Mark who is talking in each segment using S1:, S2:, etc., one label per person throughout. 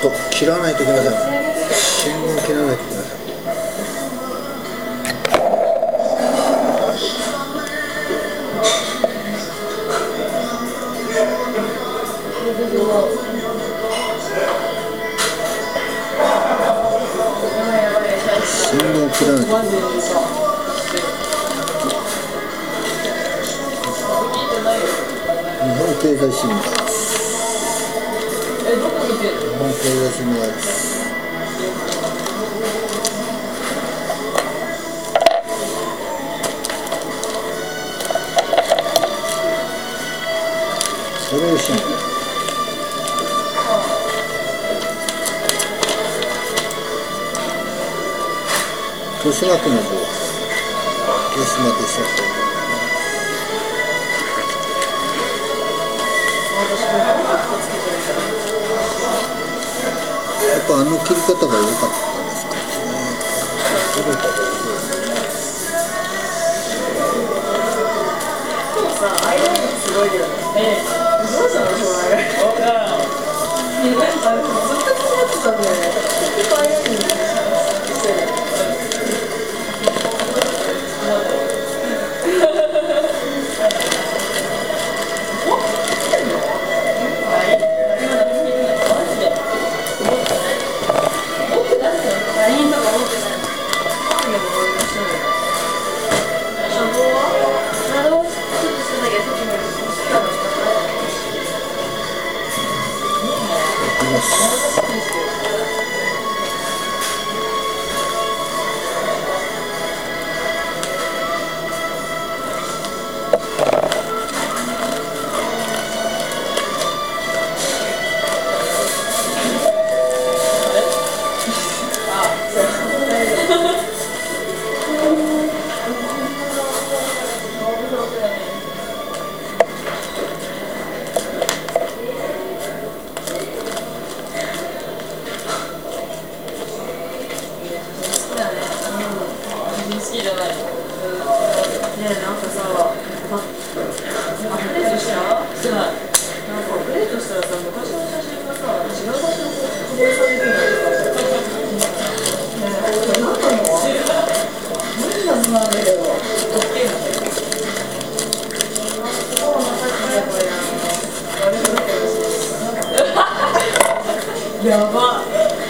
S1: と切らないといけません。信号切らないといけません。信号切らないといけません。日本経済新聞です。日本経済新聞です。それを新聞。豊島区の方、豊島でした。やっぱあの切り方が良かったですかね。
S2: でもさ、アイラインすごいよね。どうしたのそのアイライン。ずっと気になってたんだよね。結構アイラインしてる。やば。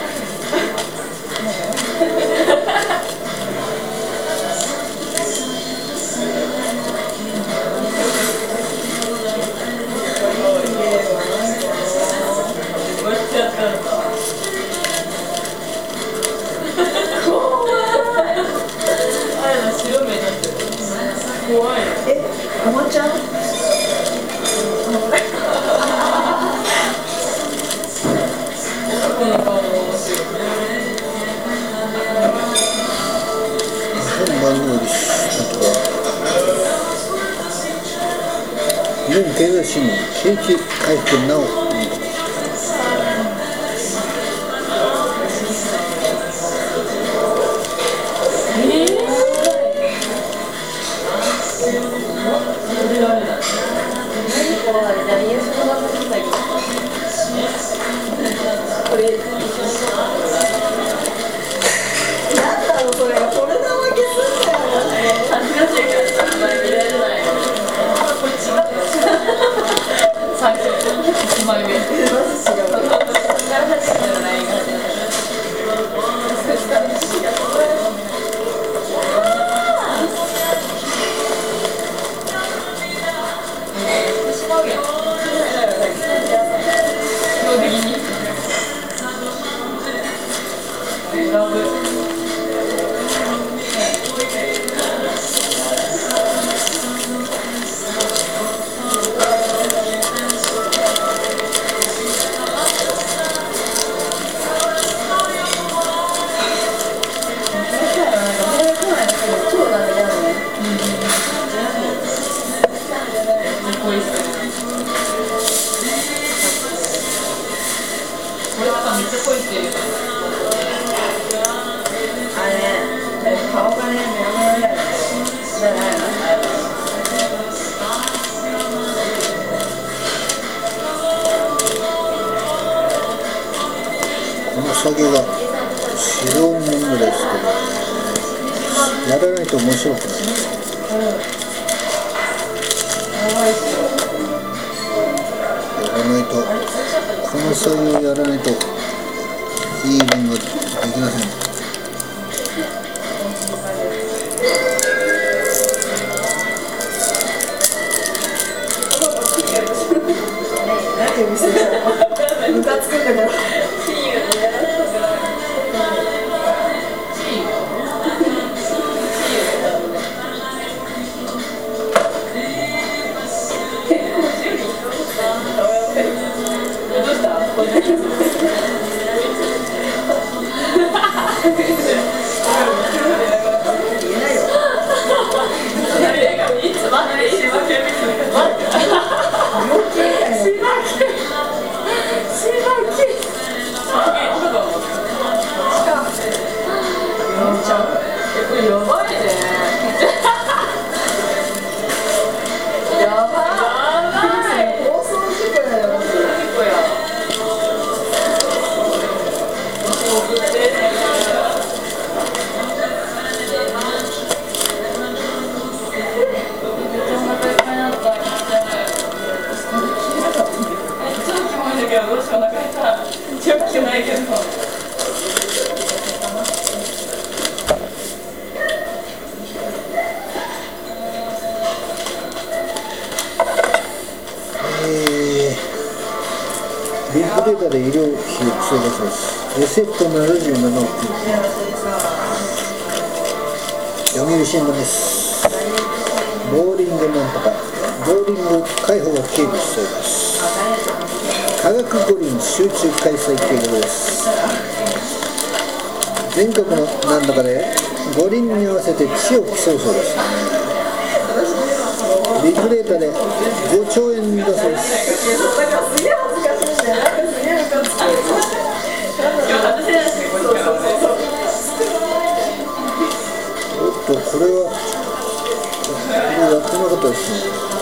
S2: 怖い。おばちゃん。
S1: 日本経済新聞、景気回復なお。
S2: 最初1枚目
S1: 酒が白もんぐらいですけど、やらないと面白くない。やらないと、この作業やらないといいものができません。
S2: 何て見せたの？ムカつくんだから。
S1: ビッグデータで医療費を不正出します。レセプト77億。読売新聞です。ボーリングなんとか、ボーリング開放が警備しております。科学五輪集中開催計画です。全国のなんだかで五輪に合わせて地を競うそうです。ビッグデータで5兆円だそうです。おっと、これはやってなかったですね。